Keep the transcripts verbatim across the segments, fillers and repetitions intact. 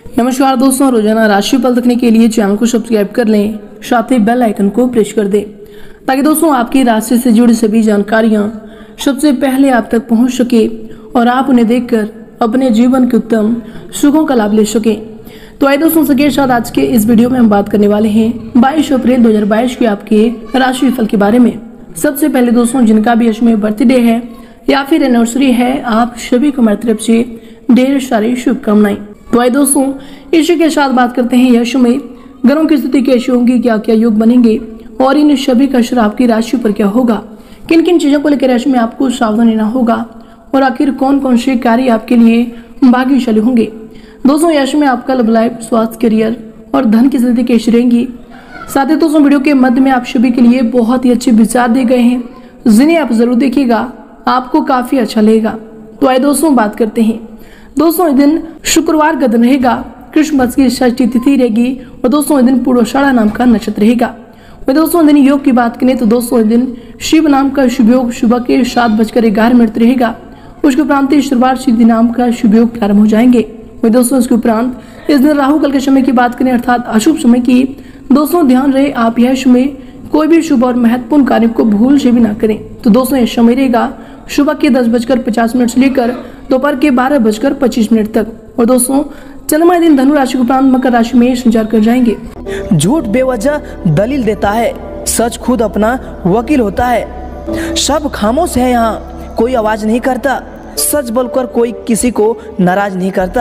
नमस्कार दोस्तों, रोजाना राशिफल देखने के लिए चैनल को सब्सक्राइब कर लें, साथ ही बेल आइकन को प्रेस कर दें ताकि दोस्तों आपकी राशि से जुड़ी सभी जानकारियां सबसे पहले आप तक पहुंच सके और आप उन्हें देखकर अपने जीवन के उत्तम सुखों का लाभ ले सकें। तो आइए दोस्तों, सबके साथ आज के इस वीडियो में हम बात करने वाले हैं बाईस अप्रैल दो हज़ार बाईस के आपके राशिफल के बारे में। सबसे पहले दोस्तों, जिनका भी इसमें बर्थडे है या फिर एनिवर्सरी है, आप सभी को मेरी तरफ से ढेर सारी शुभकामनाएं। तो आइए दोस्तों, इसी के साथ बात करते हैं यश में ग्रहों की स्थिति कैसी होगी, क्या क्या योग बनेंगे और इन सभी का असर आपकी राशि पर क्या होगा, किन किन चीजों को लेकर राशि में आपको सावधान रहना होगा और आखिर कौन कौन से कार्य आपके लिए भाग्यशाली होंगे। दोस्तों, यश में आपका लव लाइफ, स्वास्थ्य, करियर और धन की स्थिति कैसी रहेंगी। साथ ही दोस्तों, वीडियो के मध्य में आप सभी के लिए बहुत ही अच्छे विचार दिए गए हैं, जिन्हें आप जरूर देखिएगा, आपको काफी अच्छा लगेगा। तो आइए दोस्तों, बात करते हैं। दोस्तों, इस दिन शुक्रवार का दिन रहेगा, कृष्ण पक्ष की षष्ठी तिथि रहेगी और दोस्तों इस दिन पूर्वाषाढ़ा नाम का नक्षत्र रहेगा। और दोस्तों इस दिन योग की बात करें तो दोस्तों इस दिन शिव नाम का शुभ योग सुबह के सात बजकर ग्यारह मिनट रहेगा। उसके उपरांत शुक्रवार सिद्धि नाम का शुभ योग प्रारंभ हो जाएंगे। और दोस्तों इसके उपरांत इस दिन राहु काल के समय की बात करें अर्थात अशुभ समय की, दोस्तों ध्यान रहे आप यह समय कोई भी शुभ और महत्वपूर्ण कार्य को भूल से भी ना करें। तो दोस्तों यह समय रहेगा सुबह के दस बजकर पचास मिनट से लेकर दोपहर के बारह बजकर पच्चीस मिनट तक। और दोस्तों चंद्रमा दिन धनु राशि के उपरांत मकर राशि में संचार कर जाएंगे। झूठ बेवजह दलील देता है, सच खुद अपना वकील होता है। सब खामोश है, यहाँ कोई आवाज नहीं करता, सच बोलकर कोई किसी को नाराज नहीं करता।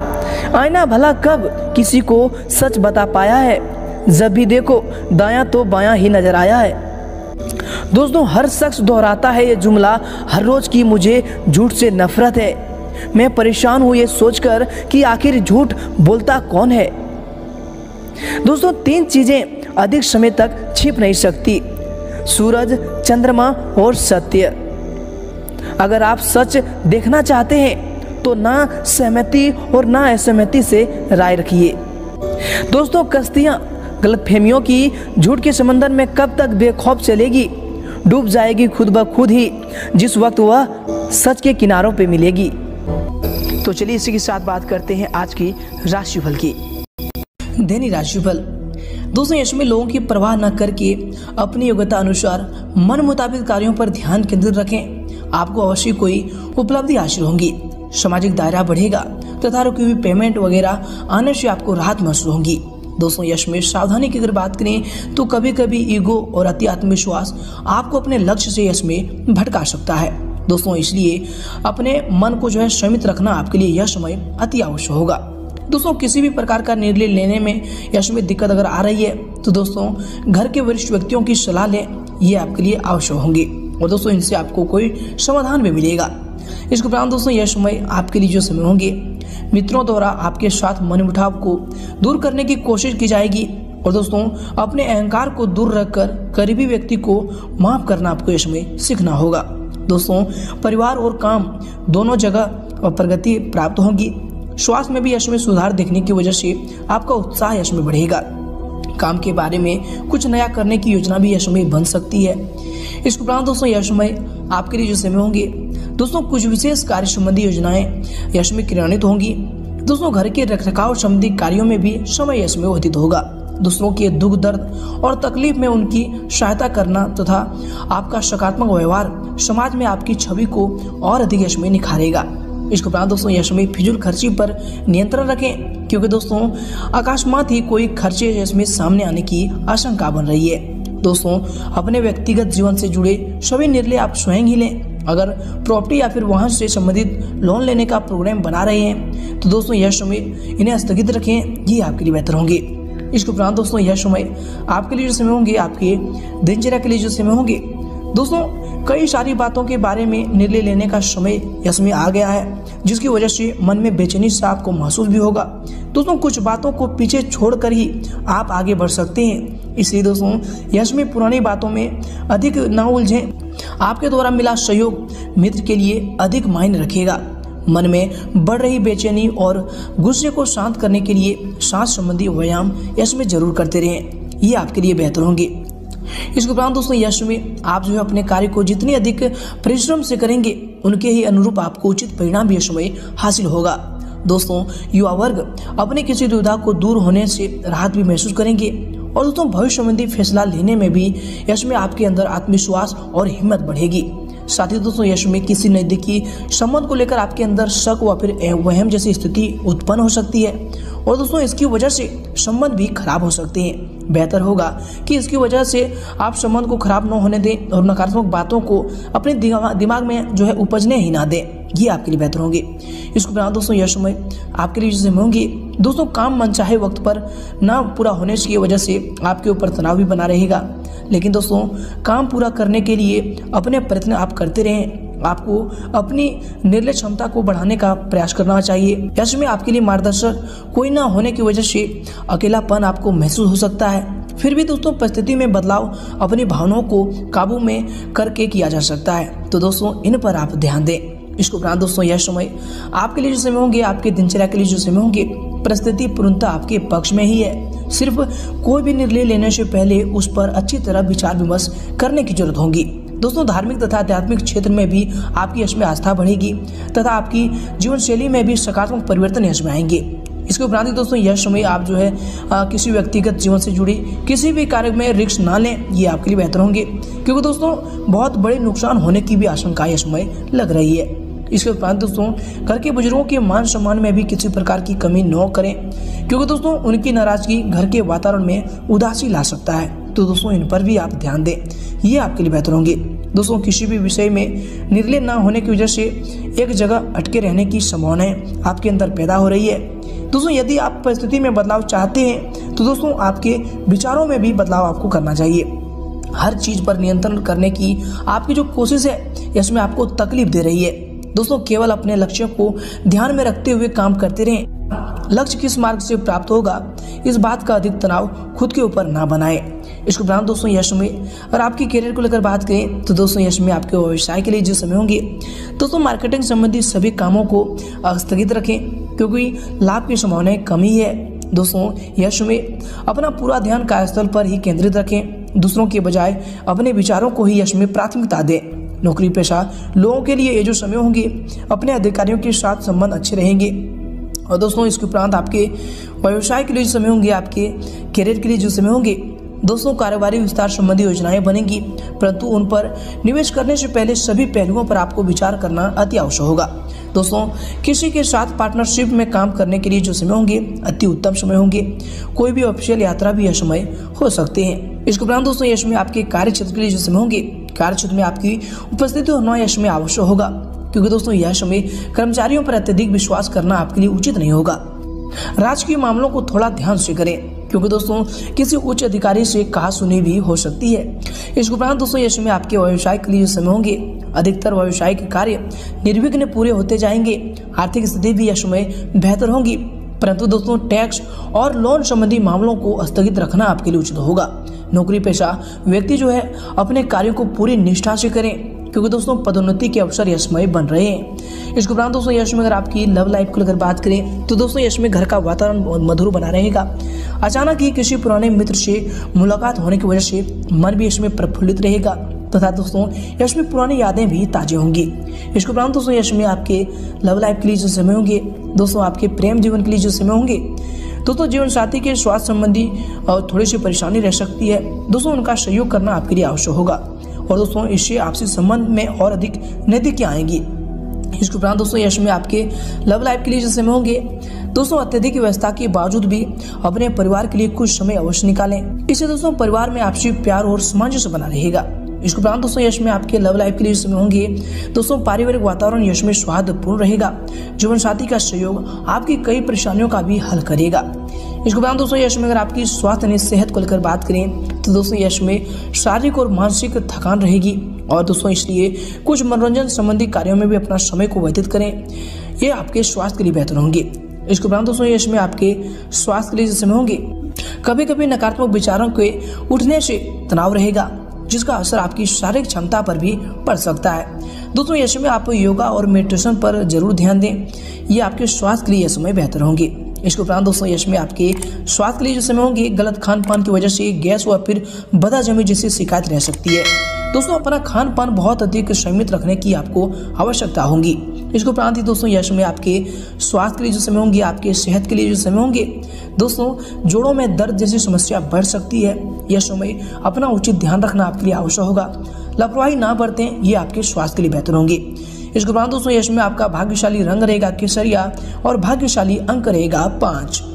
आईना भला कब किसी को सच बता पाया है, जब भी देखो दायां तो बायां ही नजर आया है। दोस्तों हर शख्स दोहराता है ये जुमला हर रोज की, मुझे झूठ से नफरत है। मैं परेशान हूँ ये सोचकर कि आखिर झूठ बोलता कौन है। दोस्तों तीन चीजें अधिक समय तक छिप नहीं सकती, सूरज, चंद्रमा और सत्य। अगर आप सच देखना चाहते हैं तो ना सहमति और ना असहमति से राय रखिए। दोस्तों कश्तियां गलतफहमियों की झूठ के समंदर में कब तक बेखौफ चलेगी, डूब जाएगी खुद ब खुद ही, जिस वक्त वह सच के किनारों पे मिलेगी। तो चलिए इसी के साथ बात करते हैं आज की राशिफल की। दैनिक राशिफल। दोस्तों यश में लोगों की परवाह न करके अपनी योग्यता अनुसार मन मुताबिक कार्यों पर ध्यान केंद्रित रखें। आपको अवश्य कोई उपलब्धि हासिल होंगी, सामाजिक दायरा बढ़ेगा तथा रुकी हुई पेमेंट वगैरह आने से आपको राहत महसूस होगी। दोस्तों यश में सावधानी की अगर बात करें तो कभी कभी ईगो और अति आत्मविश्वास आपको अपने लक्ष्य से यश में भटका सकता है। दोस्तों इसलिए अपने मन को जो है संयमित रखना आपके लिए यह समय अति आवश्यक होगा। दोस्तों किसी भी प्रकार का निर्णय लेने में यश में दिक्कत अगर आ रही है तो दोस्तों घर के वरिष्ठ व्यक्तियों की सलाह लें, ये आपके लिए आवश्यक होंगे और दोस्तों इनसे आपको कोई समाधान भी मिलेगा। इसके उपरांत दोस्तों यह समय आपके लिए जो समय होंगे, मित्रों द्वारा आपके साथ मनमुटाव को दूर करने की कोशिश की जाएगी और दोस्तों अपने अहंकार को दूर रखकर करीबी व्यक्ति को माफ करना आपको इस समय सीखना होगा। दोस्तों परिवार और काम दोनों जगह प्रगति प्राप्त होगी। स्वास्थ्य में भी यश में सुधार देखने की वजह से आपका उत्साह यश में बढ़ेगा। काम के बारे में कुछ नया करने की योजना भी यश में बन सकती है। इसके उपरांत दोस्तों यश में आपके लिए जो समय होंगे, दोस्तों कुछ विशेष कार्य संबंधी योजनाएं यश में क्रियान्वित होंगी। दोस्तों घर के रखरखाव संबंधी कार्यों में भी समय यश में व्यतीत होगा। दूसरों के दुख दर्द और तकलीफ में उनकी सहायता करना तथा आपका सकारात्मक व्यवहार समाज में आपकी छवि को और अधिक यश में निखारेगा। इसके उपरांत दोस्तों यश में फिजूल खर्ची पर नियंत्रण रखें, क्योंकि दोस्तों अकस्मात ही कोई खर्चे यश में सामने आने की आशंका बन रही है। दोस्तों अपने व्यक्तिगत जीवन से जुड़े सभी निर्णय आप स्वयं ही लें। अगर प्रॉपर्टी या फिर वाहन से संबंधित लोन लेने का प्रोग्राम बना रहे हैं तो दोस्तों यह समय इन्हें स्थगित रखें, ये आपके लिए बेहतर होंगे। इसके उपरांत दोस्तों यह समय आपके लिए जो समय होंगे, आपके दिनचर्या के लिए जो समय होंगे, दोस्तों कई सारी बातों के बारे में निर्णय लेने का समय यह समय आ गया है, जिसकी वजह से मन में बेचैनी सा आपको महसूस भी होगा। दोस्तों कुछ बातों को पीछे छोड़कर ही आप आगे बढ़ सकते हैं। इसलिए दोस्तों यश में पुरानी बातों में अधिक ना उलझें। आपके द्वारा मिला सहयोग मित्र के लिए अधिक मायने रखेगा। मन में बढ़ रही बेचैनी और गुस्से को शांत करने के लिए सांस संबंधी व्यायाम यश में जरूर करते रहें, ये आपके लिए बेहतर होंगे। इसके उपरांत दोस्तों यश में आप जो है अपने कार्य को जितनी अधिक परिश्रम से करेंगे उनके ही अनुरूप आपको उचित परिणाम भी यश में हासिल होगा। दोस्तों युवा वर्ग अपने किसी दुविधा को दूर होने से राहत भी महसूस करेंगे और दोस्तों भविष्य संबंधी फैसला लेने में भी यश में आपके अंदर आत्मविश्वास और हिम्मत बढ़ेगी। साथ ही दोस्तों यश में किसी नजदीकी संबंध को लेकर आपके अंदर शक व फिर वहम जैसी स्थिति उत्पन्न हो सकती है और दोस्तों इसकी वजह से संबंध भी खराब हो सकते हैं। बेहतर होगा कि इसकी वजह से आप संबंध को खराब न होने दें और नकारात्मक बातों को अपने दिमाग में जो है उपजने ही ना दें, ये आपके लिए बेहतर होंगे। इसके उपरांत दोस्तों यह समय आपके लिए जैसे होंगे दोस्तों काम मनचाहे वक्त पर ना पूरा होने की वजह से आपके ऊपर तनाव भी बना रहेगा, लेकिन दोस्तों काम पूरा करने के लिए अपने प्रयत्न आप करते रहें। आपको अपनी निर्णय क्षमता को बढ़ाने का प्रयास करना चाहिए। यश में आपके लिए मार्गदर्शक कोई ना होने की वजह से अकेलापन आपको महसूस हो सकता है। फिर भी दोस्तों परिस्थिति में बदलाव अपनी भावनाओं को काबू में करके किया जा सकता है, तो दोस्तों इन पर आप ध्यान दें। इसके उपरांत दोस्तों यह समय आपके लिए जो समय होंगे, आपके दिनचर्या के लिए जो समय होंगे, परिस्थिति पूर्णतः आपके पक्ष में ही है। सिर्फ कोई भी निर्णय लेने से पहले उस पर अच्छी तरह विचार विमर्श करने की जरूरत होगी। दोस्तों धार्मिक तथा आध्यात्मिक क्षेत्र में भी आपकी यश में आस्था बढ़ेगी तथा आपकी जीवन शैली में भी सकारात्मक परिवर्तन यश में आएंगे। इसके उपरांत दोस्तों यह समय आप जो है आ, किसी व्यक्तिगत जीवन से जुड़ी किसी भी कार्य में रिस्क ना लें, ये आपके लिए बेहतर होंगे, क्योंकि दोस्तों बहुत बड़े नुकसान होने की भी आशंका यह समय लग रही है। इसके उपरांत दोस्तों घर के बुजुर्गों के मान सम्मान में भी किसी प्रकार की कमी न करें, क्योंकि दोस्तों उनकी नाराजगी घर के वातावरण में उदासी ला सकता है, तो दोस्तों इन पर भी आप ध्यान दें, ये आपके लिए बेहतर होंगे। दोस्तों किसी भी विषय में निर्णय ना होने की वजह से एक जगह अटके रहने की संभावनाएं आपके अंदर पैदा हो रही है। दोस्तों यदि आप परिस्थिति में बदलाव चाहते हैं तो दोस्तों आपके विचारों में भी बदलाव आपको करना चाहिए। हर चीज पर नियंत्रण करने की आपकी जो कोशिश है इसमें आपको तकलीफ दे रही है। दोस्तों केवल अपने लक्ष्यों को ध्यान में रखते हुए काम करते रहें। लक्ष्य किस मार्ग से प्राप्त होगा इस बात का अधिक तनाव खुद के ऊपर ना बनाए। इसके उपरांत दोस्तों यश में अगर आपकी करियर को लेकर बात करें तो दोस्तों यश में आपके व्यवसाय के लिए जो समय होंगे दोस्तों मार्केटिंग संबंधी सभी कामों को स्थगित रखें, क्योंकि लाभ की संभावनाएं कम ही है। दोस्तों यश में अपना पूरा ध्यान कार्यस्थल पर ही केंद्रित रखें, दूसरों के बजाय अपने विचारों को ही यश में प्राथमिकता दें। नौकरी पेशा लोगों के लिए ये जो समय होंगे अपने अधिकारियों के साथ संबंध अच्छे रहेंगे। और दोस्तों इसके उपरांत आपके व्यवसाय के लिए जो समय होंगे, आपके करियर के लिए जो समय होंगे दोस्तों कारोबारी विस्तार संबंधी योजनाएं बनेंगी, परंतु उन पर निवेश करने से पहले सभी पहलुओं पर आपको विचार करना अति आवश्यक होगा। दोस्तों किसी के साथ पार्टनरशिप में काम करने के लिए जो समय होंगे अति उत्तम समय होंगे। कोई भी ऑफिशियल यात्रा भी यह समय हो सकते हैं। इसके उपरांत दोस्तों यश में आपके कार्य क्षेत्र के लिए जो समय होंगे कार्य क्षेत्र में आपकी उपस्थिति होना यश में आवश्यक होगा, क्योंकि दोस्तों यह समय कर्मचारियों पर अत्यधिक विश्वास करना आपके लिए उचित नहीं होगा। राजकीय मामलों को थोड़ा ध्यान से करें, क्योंकि दोस्तों किसी उच्च अधिकारी से कहा सुनी भी हो सकती है। इसके उपरांत दोस्तों यश में आपके व्यवसाय के लिए समय होंगे अधिकतर व्यवसायिक कार्य निर्विघ्न पूरे होते जाएंगे। आर्थिक स्थिति भी यश में बेहतर होगी, परंतु दोस्तों टैक्स और लोन संबंधी मामलों को स्थगित रखना आपके लिए उचित होगा। नौकरी पेशा व्यक्ति जो है अपने कार्यों को पूरी निष्ठा से करें, क्योंकि दोस्तों पदोन्नति के अवसर यशमय बन रहे हैं। इसके उपरांत दोस्तों यश में अगर आपकी लव लाइफ को लेकर बात करें तो दोस्तों यश में घर का वातावरण मधुर बना रहेगा। अचानक ही किसी पुराने मित्र से मुलाकात होने की वजह से मन भी इसमें प्रफुल्लित रहेगा तथा दोस्तों यश में पुरानी यादें भी ताजे होंगी। इसके उपरांत दोस्तों यश में आपके लव लाइफ के लिए जो समय होंगे दोस्तों आपके प्रेम जीवन के लिए जो समय होंगे दोस्तों जीवन साथी के स्वास्थ्य संबंधी थोड़ी सी परेशानी रह सकती है। दोस्तों उनका सहयोग करना आपके लिए आवश्यक होगा और दोस्तों इससे आपसी संबंध में और अधिक नैतिकता आएंगी। इसके उपरांत दोस्तों यश में आपके लव लाइफ के लिए जो समय होंगे दोस्तों अत्यधिक व्यवस्था के बावजूद भी अपने परिवार के लिए कुछ समय अवश्य निकालें। इससे दोस्तों परिवार में आपसी प्यार और सामंजस्य बना रहेगा। इसके उपरांत दोस्तों यश में आपके लव लाइफ के लिए समय होंगे दोस्तों पारिवारिक वातावरण यश में स्वादपूर्ण रहेगा। जीवन साथी का सहयोग आपकी कई परेशानियों का भी हल करेगा। इसके उपरांत दोस्तों यश में अगर आपकी स्वास्थ्य यानी सेहत को लेकर बात करें तो दोस्तों यश में शारीरिक और मानसिक थकान रहेगी और दोस्तों इसलिए कुछ मनोरंजन संबंधी कार्यों में भी अपना समय को व्यतीत करें, ये आपके स्वास्थ्य के लिए बेहतर होंगे। इसके उपरांत दोस्तों यश में आपके स्वास्थ्य के लिए जो समय होंगे कभी कभी नकारात्मक विचारों के उठने से तनाव रहेगा, जिसका असर आपकी शारीरिक क्षमता पर भी पड़ सकता है। दोस्तों यश में आप योगा और मेडिटेशन पर जरूर ध्यान दें, ये आपके स्वास्थ्य के लिए यह समय बेहतर होंगे। इसके उपरांत दोस्तों यश में आपके स्वास्थ्य के लिए जो समय होंगे गलत खान पान की वजह से गैस व फिर बदहजमी जैसी शिकायत रह सकती है। दोस्तों अपना खान पान बहुत अधिक संयमित रखने की आपको आवश्यकता होगी। इसके उपरांत ही दोस्तों यश में आपके स्वास्थ्य के लिए जो समय होंगे, आपके सेहत के लिए जो समय होंगे दोस्तों, जोड़ों में दर्द जैसी समस्या बढ़ सकती है। यह समय अपना उचित ध्यान रखना आपके लिए आवश्यक होगा। लापरवाही ना बरतें, ये आपके स्वास्थ्य के लिए बेहतर होंगे। इसके उपरांत दोस्तों यश में आपका भाग्यशाली रंग रहेगा केसरिया और भाग्यशाली अंक रहेगा पाँच।